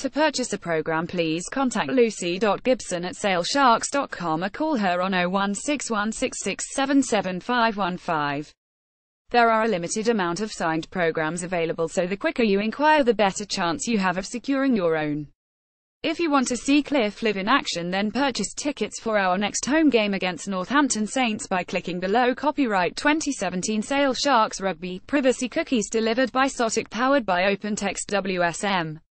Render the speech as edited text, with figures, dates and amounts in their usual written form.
To purchase a program, please contact lucy.gibson@salesharks.com or call her on 01616677515. There are a limited amount of signed programs available, so the quicker you inquire, the better chance you have of securing your own. If you want to see Cliff live in action, then purchase tickets for our next home game against Northampton Saints by clicking below. Copyright 2017 Sale Sharks Rugby. Privacy cookies delivered by Sotic, powered by OpenText WSM.